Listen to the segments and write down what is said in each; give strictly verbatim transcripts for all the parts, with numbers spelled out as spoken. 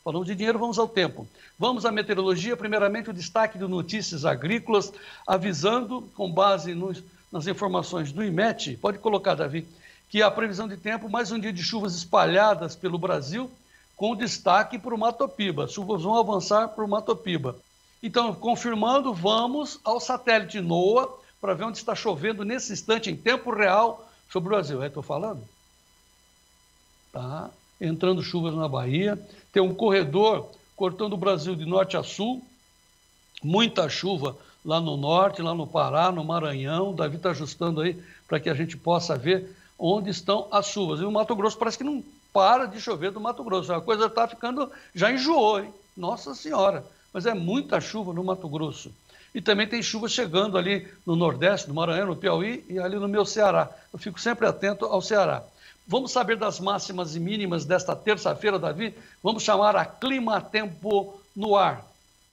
Falamos de dinheiro, vamos ao tempo. Vamos à meteorologia, primeiramente o destaque de notícias agrícolas, avisando, com base nos, nas informações do IMET, pode colocar, Davi, que a previsão de tempo, mais um dia de chuvas espalhadas pelo Brasil, com destaque para o Mato Piba. As chuvas vão avançar para o Mato Piba. Então, confirmando, vamos ao satélite NOAA para ver onde está chovendo nesse instante, em tempo real, sobre o Brasil. É, estou falando? Tá. Entrando chuvas na Bahia. Tem um corredor cortando o Brasil de norte a sul. Muita chuva lá no norte, lá no Pará, no Maranhão. O Davi está ajustando aí para que a gente possa ver onde estão as chuvas. E o Mato Grosso parece que não para de chover do Mato Grosso. A coisa está ficando... Já enjoou, hein? Nossa Senhora! Mas é muita chuva no Mato Grosso. E também tem chuva chegando ali no Nordeste, no Maranhão, no Piauí e ali no meu Ceará. Eu fico sempre atento ao Ceará. Vamos saber das máximas e mínimas desta terça-feira, Davi? Vamos chamar a Clima Tempo no ar.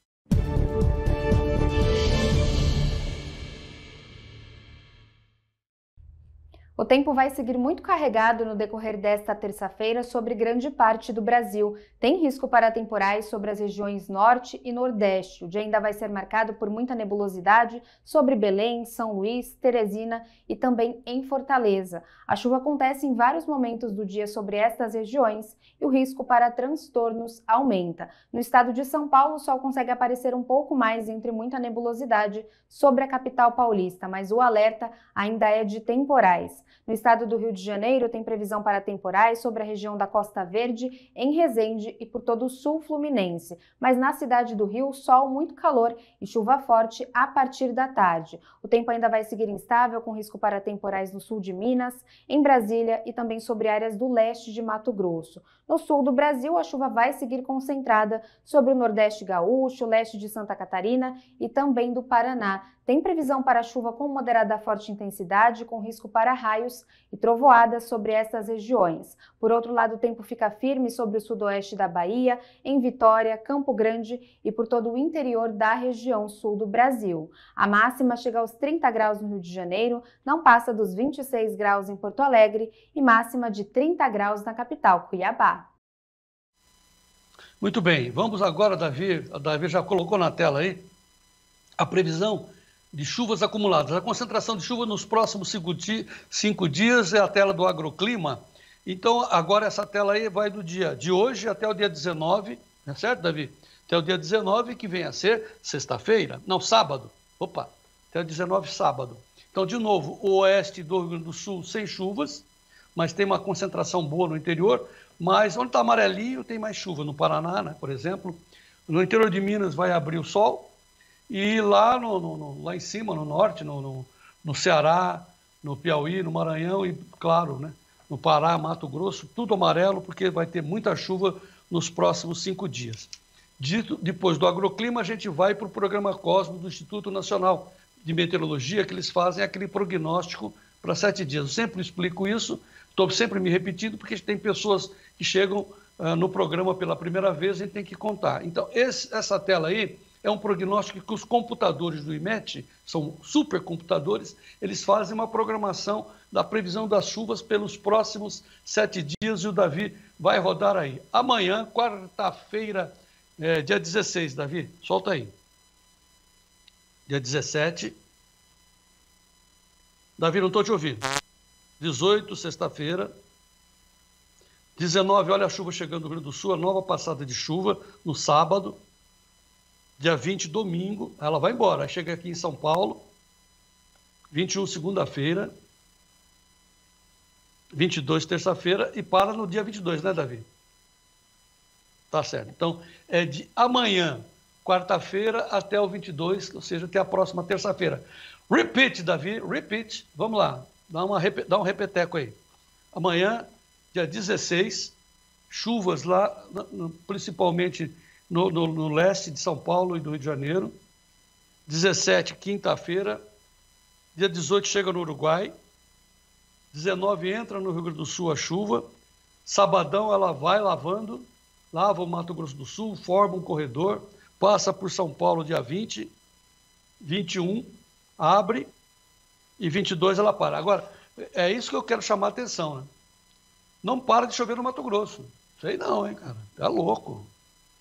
O tempo vai seguir muito carregado no decorrer desta terça-feira sobre grande parte do Brasil. Tem risco para temporais sobre as regiões norte e nordeste. O dia ainda vai ser marcado por muita nebulosidade sobre Belém, São Luís, Teresina e também em Fortaleza. A chuva acontece em vários momentos do dia sobre estas regiões e o risco para transtornos aumenta. No estado de São Paulo, o sol consegue aparecer um pouco mais entre muita nebulosidade sobre a capital paulista, mas o alerta ainda é de temporais. No estado do Rio de Janeiro, tem previsão para temporais sobre a região da Costa Verde, em Resende e por todo o sul fluminense. Mas na cidade do Rio, sol, muito calor e chuva forte a partir da tarde. O tempo ainda vai seguir instável, com risco para temporais no sul de Minas, em Brasília e também sobre áreas do leste de Mato Grosso. No sul do Brasil, a chuva vai seguir concentrada sobre o Nordeste gaúcho, leste de Santa Catarina e também do Paraná. Tem previsão para chuva com moderada a forte intensidade, com risco para raios e trovoadas sobre estas regiões. Por outro lado, o tempo fica firme sobre o sudoeste da Bahia, em Vitória, Campo Grande e por todo o interior da região sul do Brasil. A máxima chega aos trinta graus no Rio de Janeiro, não passa dos vinte e seis graus em Porto Alegre e máxima de trinta graus na capital, Cuiabá. Muito bem, vamos agora, Davi, a Davi já colocou na tela aí, a previsão de chuvas acumuladas. A concentração de chuva nos próximos cinco, di cinco dias é a tela do agroclima. Então, agora essa tela aí vai do dia de hoje até o dia dezenove, não é certo, Davi? Até o dia dezenove, que vem a ser sexta-feira, não, sábado. Opa, até o dezenove, sábado. Então, de novo, o oeste do Rio Grande do Sul sem chuvas, mas tem uma concentração boa no interior. Mas onde está amarelinho tem mais chuva, no Paraná, né, por exemplo. No interior de Minas vai abrir o sol. E lá, no, no, no, lá em cima, no norte, no, no, no Ceará, no Piauí, no Maranhão e, claro, né, no Pará, Mato Grosso, tudo amarelo, porque vai ter muita chuva nos próximos cinco dias. Dito, depois do agroclima, a gente vai para o programa Cosmo do Instituto Nacional de Meteorologia, que eles fazem aquele prognóstico para sete dias. Eu sempre explico isso, estou sempre me repetindo, porque tem pessoas que chegam uh, no programa pela primeira vez e a gente tem que contar. Então, esse, essa tela aí é um prognóstico que os computadores do IMET, são supercomputadores, eles fazem uma programação da previsão das chuvas pelos próximos sete dias e o Davi vai rodar aí. Amanhã, quarta-feira, é, dia dezesseis, Davi, solta aí. Dia dezessete. Davi, não estou te ouvindo. dezoito, sexta-feira. dezenove, olha a chuva chegando no Rio Grande do Sul, a nova passada de chuva no sábado. Dia vinte, domingo, ela vai embora. Aí chega aqui em São Paulo. vinte e um, segunda-feira. vinte e dois, terça-feira. E para no dia vinte e dois, né, Davi? Tá certo. Então, é de amanhã, quarta-feira, até o vinte e dois, ou seja, até a próxima terça-feira. Repeat, Davi, repeat. Vamos lá, dá, uma, dá um repeteco aí. Amanhã, dia dezesseis, chuvas lá, principalmente no, no, no leste de São Paulo e do Rio de Janeiro. dezessete, quinta-feira. Dia dezoito, chega no Uruguai. dezenove, entra no Rio Grande do Sul a chuva. Sabadão, ela vai lavando, lava o Mato Grosso do Sul, forma um corredor, passa por São Paulo dia vinte, vinte e um, abre, e vinte e dois ela para. Agora, é isso que eu quero chamar a atenção, né? Não para de chover no Mato Grosso. Sei não, hein, cara? Tá louco.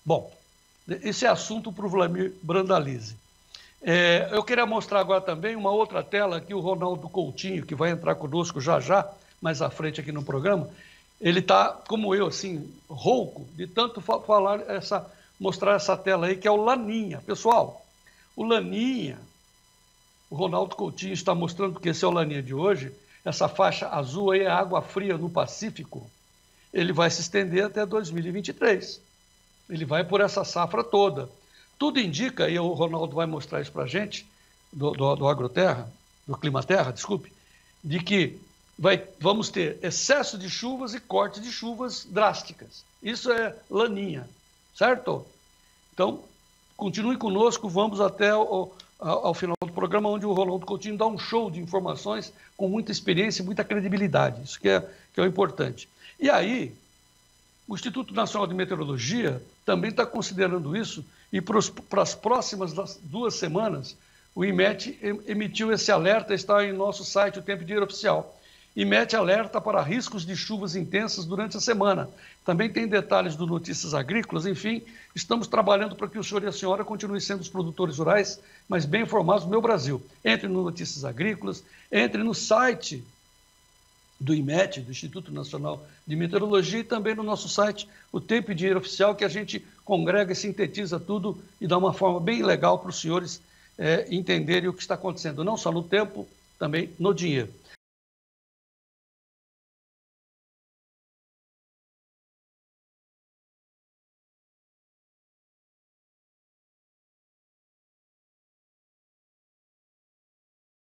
Bom, esse é assunto para o Vlamir Brandalize. É, eu queria mostrar agora também uma outra tela aqui, o Ronaldo Coutinho, que vai entrar conosco já já, mais à frente aqui no programa. Ele está, como eu, assim, rouco de tanto falar essa, mostrar essa tela aí, que é o Laninha. Pessoal, o Laninha, o Ronaldo Coutinho está mostrando que esse é o Laninha de hoje, essa faixa azul aí é água fria no Pacífico. Ele vai se estender até dois mil e vinte e três. Ele vai por essa safra toda. Tudo indica, e o Ronaldo vai mostrar isso para a gente, do, do, do Agroterra, do Climaterra, desculpe, de que vai, vamos ter excesso de chuvas e corte de chuvas drásticas. Isso é Laninha, certo? Então, continue conosco, vamos até o, ao, ao final do programa, onde o Ronaldo Coutinho dá um show de informações com muita experiência e muita credibilidade. Isso que é, que é o importante. E aí, o Instituto Nacional de Meteorologia também está considerando isso, e para as próximas duas semanas, o IMET emitiu esse alerta, está em nosso site, o Tempo e Dinheiro Oficial. IMET alerta para riscos de chuvas intensas durante a semana. Também tem detalhes do Notícias Agrícolas, enfim, estamos trabalhando para que o senhor e a senhora continuem sendo os produtores rurais, mas bem informados do meu Brasil. Entre no Notícias Agrícolas, entre no site do IMET, do Instituto Nacional de Meteorologia, e também no nosso site, o Tempo e Dinheiro Oficial, que a gente congrega e sintetiza tudo e dá uma forma bem legal para os senhores é, entenderem o que está acontecendo, não só no tempo, também no dinheiro.